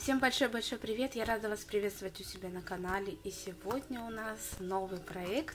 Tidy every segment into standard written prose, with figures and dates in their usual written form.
Всем большой-большой привет! Я рада вас приветствовать у себя на канале. И сегодня у нас новый проект,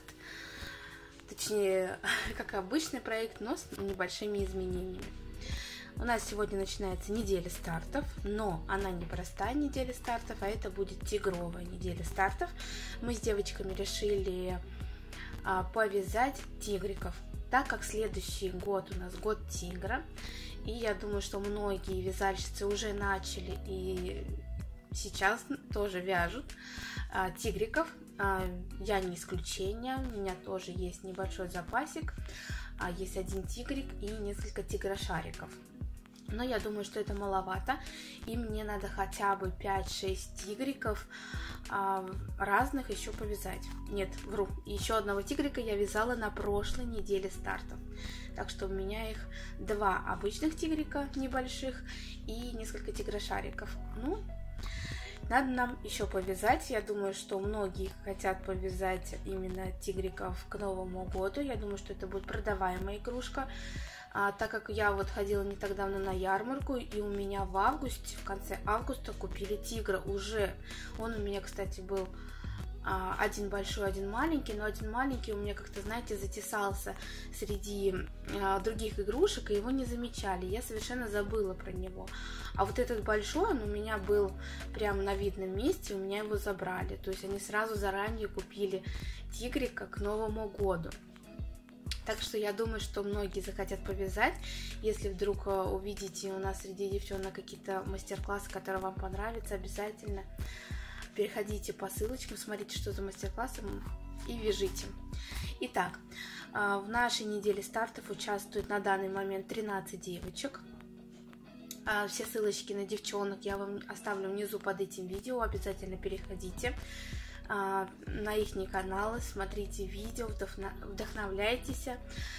точнее, как обычный проект, но с небольшими изменениями. У нас сегодня начинается неделя стартов, но она не простая неделя стартов, а это будет тигровая неделя стартов. Мы с девочками решили повязать тигриков, так как следующий год у нас год тигра. И я думаю, что многие вязальщицы уже начали и сейчас тоже вяжут тигриков. Я не исключение, у меня тоже есть небольшой запасик. Есть один тигрик и несколько тигрошариков. Но я думаю, что это маловато, и мне надо хотя бы 5-6 тигриков разных еще повязать. Нет, вру, еще одного тигрика я вязала на прошлой неделе стартов. Так что у меня их 2 обычных тигрика небольших и несколько тигрошариков. Ну, надо нам еще повязать. Я думаю, что многие хотят повязать именно тигриков к Новому году. Я думаю, что это будет продаваемая игрушка. Так как я вот ходила не так давно на ярмарку, и у меня в августе, в конце августа купили тигра уже. Он у меня, кстати, был один большой, один маленький, но один маленький у меня как-то, знаете, затесался среди других игрушек, и его не замечали. Я совершенно забыла про него. А вот этот большой, он у меня был прямо на видном месте, у меня его забрали. То есть они сразу заранее купили тигрика к Новому году. Так что я думаю, что многие захотят повязать. Если вдруг увидите у нас среди девчонок какие-то мастер-классы, которые вам понравятся, обязательно переходите по ссылочкам, смотрите, что за мастер-классы, и вяжите. Итак, в нашей неделе стартов участвует на данный момент 13 девочек. Все ссылочки на девчонок я вам оставлю внизу под этим видео, обязательно переходите на их каналы, смотрите видео, вдохновляйтесь,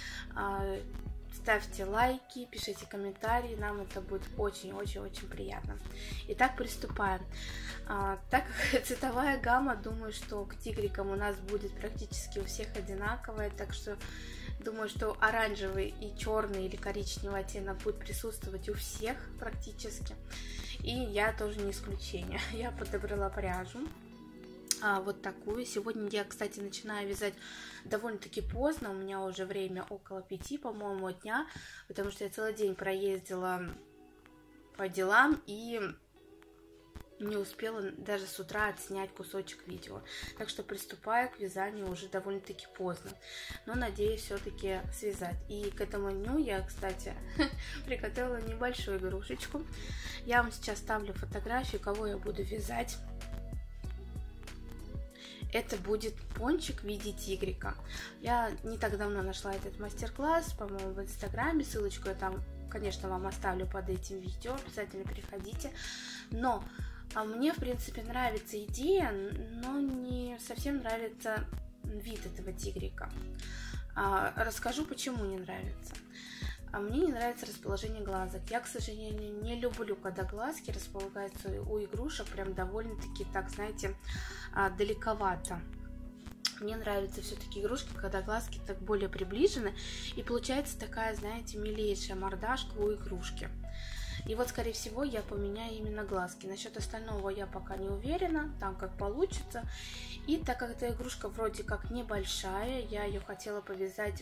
ставьте лайки, пишите комментарии, нам это будет очень-очень-очень приятно. Итак, приступаем. Так как цветовая гамма, думаю, что к тигрикам у нас будет практически у всех одинаковая, так что думаю, что оранжевый и черный или коричневый оттенок будет присутствовать у всех практически, и я тоже не исключение. Я подобрала пряжу. Вот такую. Сегодня я, кстати, начинаю вязать довольно-таки поздно. У меня уже время около 5, по-моему, дня, потому что я целый день проездила по делам и не успела даже с утра отснять кусочек видео. Так что приступаю к вязанию уже довольно-таки поздно. Но надеюсь все-таки связать. И к этому дню я, кстати, приготовила небольшую игрушечку. Я вам сейчас ставлю фотографию, кого я буду вязать. Это будет пончик в виде тигрика. Я не так давно нашла этот мастер-класс, по-моему, в инстаграме. Ссылочку я там, конечно, вам оставлю под этим видео. Обязательно переходите. Но мне, в принципе, нравится идея, но не совсем нравится вид этого тигрика. Расскажу, почему не нравится. Мне не нравится расположение глазок. Я, к сожалению, не люблю, когда глазки располагаются у игрушек прям довольно-таки, так, знаете, далековато. Мне нравятся все-таки игрушки, когда глазки так более приближены, и получается такая, знаете, милейшая мордашка у игрушки. И вот, скорее всего, я поменяю именно глазки. Насчет остального я пока не уверена, там как получится. И так как эта игрушка вроде как небольшая, я ее хотела повязать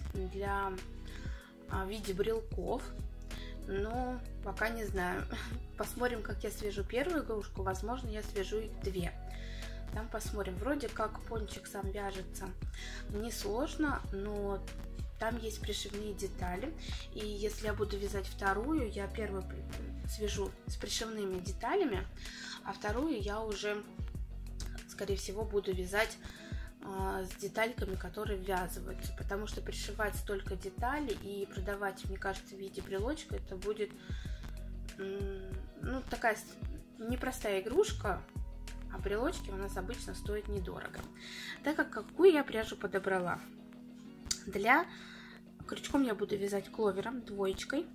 в виде брелков, но пока не знаю. Посмотрим, как я свяжу первую игрушку. Возможно, я свяжу их 2. Там посмотрим. Вроде как пончик сам вяжется несложно, но там есть пришивные детали. И если я буду вязать вторую, я первую свяжу с пришивными деталями, а вторую я уже, скорее всего, буду вязать с детальками, которые ввязываются, потому что пришивать столько деталей и продавать, мне кажется, в виде брелочка, это будет ну, такая непростая игрушка, а брелочки у нас обычно стоят недорого. Так как какую я пряжу подобрала? Для крючком я буду вязать кловером, 2.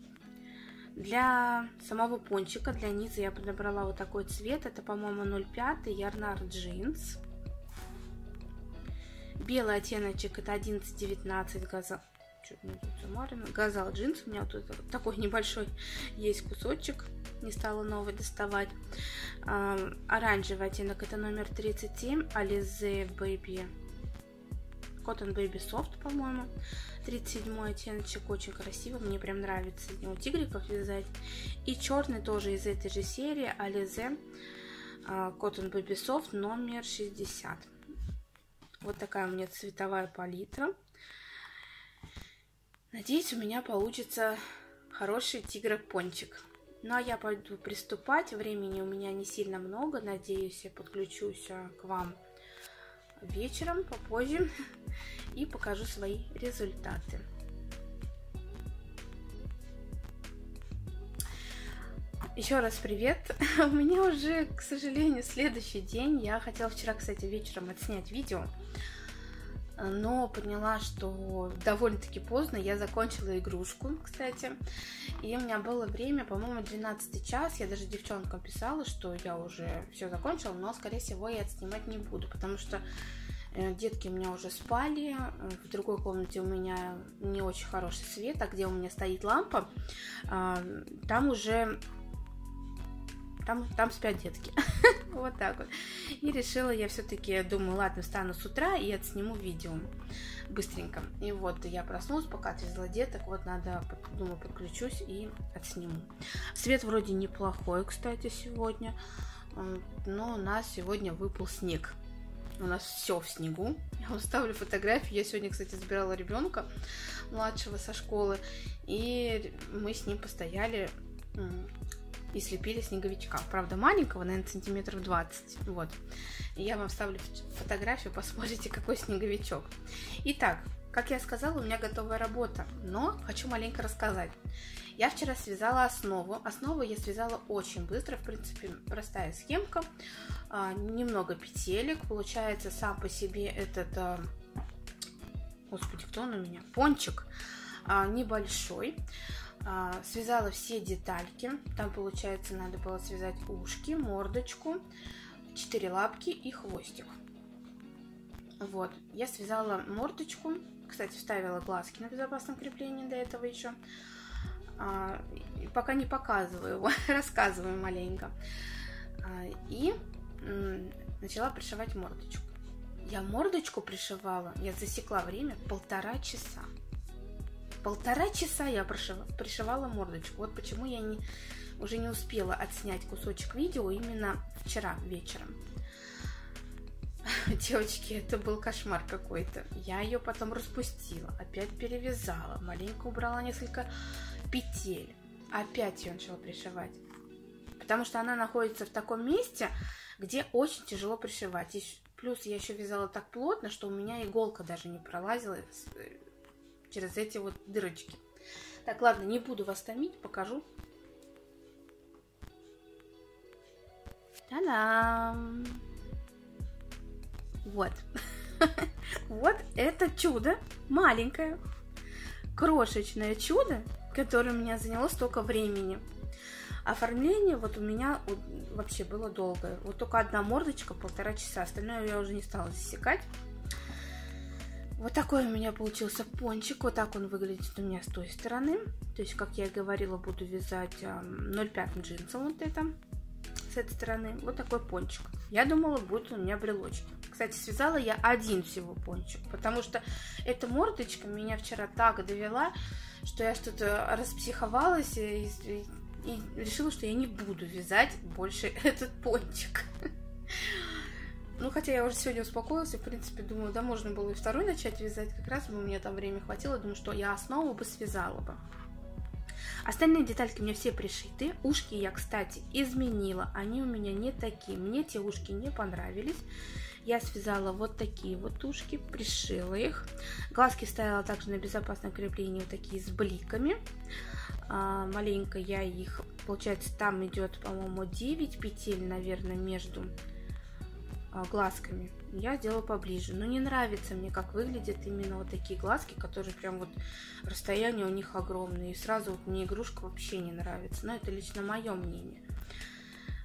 Для самого пончика, для низа я подобрала вот такой цвет, это, по-моему, 0,5 Yarnard Jeans. Белый оттеночек это 11-19 Что-то мне тут замарено. Газал джинс. У меня тут такой небольшой есть кусочек. Не стала новый доставать. Оранжевый оттенок, это номер 37. Alize Baby. Cotton Baby Soft, по-моему. 37 оттеночек. Очень красиво. Мне прям нравится из него тигриков вязать. И черный тоже из этой же серии. Alize Cotton Baby Soft номер 60. Вот такая у меня цветовая палитра. Надеюсь, у меня получится хороший тигр-пончик. Ну, а я пойду приступать. Времени у меня не сильно много. Надеюсь, я подключусь к вам вечером, попозже, и покажу свои результаты. Еще раз привет. У меня уже, к сожалению, следующий день. Я хотела вчера, кстати, вечером отснять видео, но поняла, что довольно-таки поздно. Я закончила игрушку, кстати, и у меня было время, по-моему, 12 час. Я даже девчонкам писала, что я уже все закончила, но, скорее всего, я отснимать не буду, потому что детки у меня уже спали. В другой комнате у меня не очень хороший свет, а где у меня стоит лампа, там уже... Там спят детки. Вот так вот. И решила я все-таки, думаю, ладно, встану с утра и отсниму видео быстренько. И вот я проснулась, пока отвезла деток. Вот надо, думаю, подключусь и отсниму. Свет вроде неплохой, кстати, сегодня. Но у нас сегодня выпал снег. У нас все в снегу. Я вам ставлю фотографию. Я сегодня, кстати, забирала ребенка младшего со школы. И мы с ним постояли и слепили снеговичка. Правда, маленького, наверное, сантиметров 20. Вот. И я вам вставлю фотографию, посмотрите, какой снеговичок. Итак, как я сказала, у меня готовая работа, но хочу маленько рассказать. Я вчера связала основу. Основу я связала очень быстро, в принципе, простая схемка. Немного петелек. Получается, сам по себе этот... Господи, кто он у меня? Пончик небольшой. Связала все детальки. Там, получается, надо было связать ушки, мордочку, 4 лапки и хвостик. Вот. Я связала мордочку. Кстати, вставила глазки на безопасном креплении до этого еще. Пока не показываю его, рассказываю маленько. И начала пришивать мордочку. Я мордочку пришивала, я засекла время 1,5 часа. 1,5 часа я пришивала мордочку. Вот почему я уже не успела отснять кусочек видео именно вчера вечером. Девочки, это был кошмар какой-то. Я ее потом распустила, опять перевязала, маленько убрала несколько петель. Опять ее начала пришивать. Потому что она находится в таком месте, где очень тяжело пришивать. И плюс я еще вязала так плотно, что у меня иголка даже не пролазила через эти вот дырочки. Так, ладно, не буду вас томить, покажу. Та-дам! Вот. Вот это чудо, маленькое, крошечное чудо, которое у меня заняло столько времени. Оформление вот у меня вообще было долгое. Вот только одна мордочка, 1,5 часа. Остальное я уже не стала засекать. Вот такой у меня получился пончик. Вот так он выглядит у меня с той стороны. То есть, как я и говорила, буду вязать 0,5 джинсом вот это. С этой стороны. Вот такой пончик. Я думала, будет у меня брелочки. Кстати, связала я один всего пончик. Потому что эта мордочка меня вчера так довела, что я что-то распсиховалась и решила, что я не буду вязать больше этот пончик. Ну, хотя я уже сегодня успокоилась, и, в принципе, думаю, да, можно было и второй начать вязать, как раз бы у меня там время хватило, думаю, что я основу бы связала бы. Остальные детальки у меня все пришиты. Ушки я, кстати, изменила, они у меня не такие, мне те ушки не понравились. Я связала вот такие вот ушки, пришила их. Глазки ставила также на безопасное крепление, вот такие с бликами. Маленько я их, получается, там идет, по-моему, 9 петель, наверное, между глазками. Я сделала поближе, но не нравится мне, как выглядят именно вот такие глазки, которые прям вот расстояние у них огромное, и сразу вот мне игрушка вообще не нравится, но это лично мое мнение.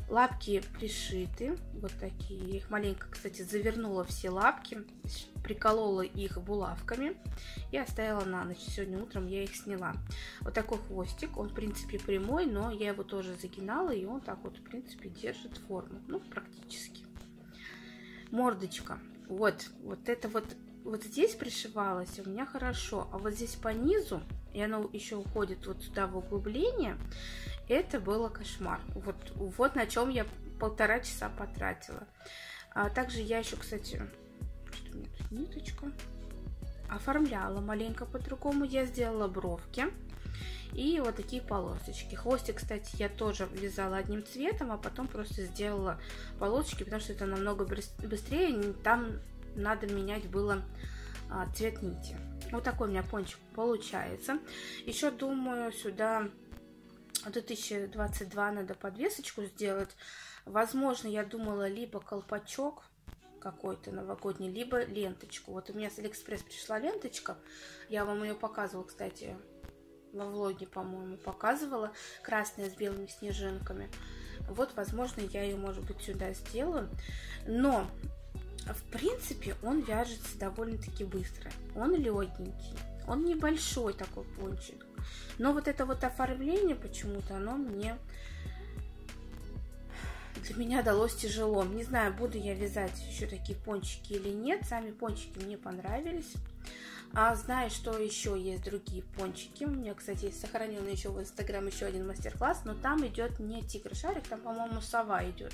Лапки пришиты, вот такие. Я их маленько, кстати, завернула все лапки, приколола их булавками и оставила на ночь. Сегодня утром я их сняла. Вот такой хвостик, он в принципе прямой, но я его тоже загинала, и он так вот в принципе держит форму, ну практически. Мордочка, вот это вот здесь пришивалось у меня хорошо, а вот здесь по низу, и оно еще уходит вот сюда в углубление. Это было кошмар. Вот на чем я 1,5 часа потратила. А также я еще, кстати, что у меня тут ниточка, оформляла маленько по-другому. Я сделала бровки и вот такие полосочки. Хвостик, кстати, я тоже вязала одним цветом, а потом просто сделала полосочки, потому что это намного быстрее. Там надо менять было цвет нити. Вот такой у меня пончик получается. Еще думаю, сюда 2022 надо подвесочку сделать. Возможно, я думала либо колпачок какой-то новогодний, либо ленточку. Вот у меня с Алиэкспресс пришла ленточка. Я вам ее показывала, кстати, во влоге, по-моему, показывала. Красная с белыми снежинками. Вот, возможно, я ее, может быть, сюда сделаю. Но, в принципе, он вяжется довольно-таки быстро. Он легенький. Он небольшой такой пончик. Но вот это вот оформление почему-то оно для меня далось тяжело. Не знаю, буду я вязать еще такие пончики или нет. Сами пончики мне понравились. А знаю, что еще есть другие пончики. У меня, кстати, сохранила еще в Инстаграм еще один мастер-класс. Но там идет не тигр-шарик, там, по-моему, сова идет.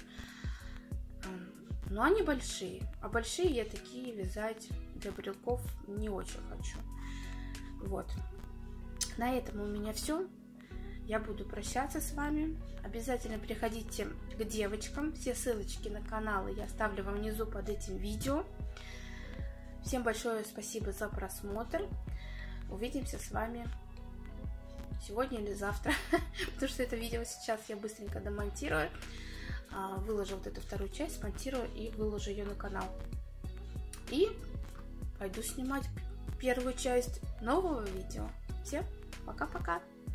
Но они большие. А большие я такие вязать для брелков не очень хочу. Вот. На этом у меня все. Я буду прощаться с вами. Обязательно приходите к девочкам. Все ссылочки на каналы я оставлю вам внизу под этим видео. Всем большое спасибо за просмотр. Увидимся с вами сегодня или завтра. Потому что это видео сейчас я быстренько домонтирую. Выложу вот эту вторую часть, смонтирую и выложу ее на канал. И пойду снимать первую часть нового видео. Всем пока-пока!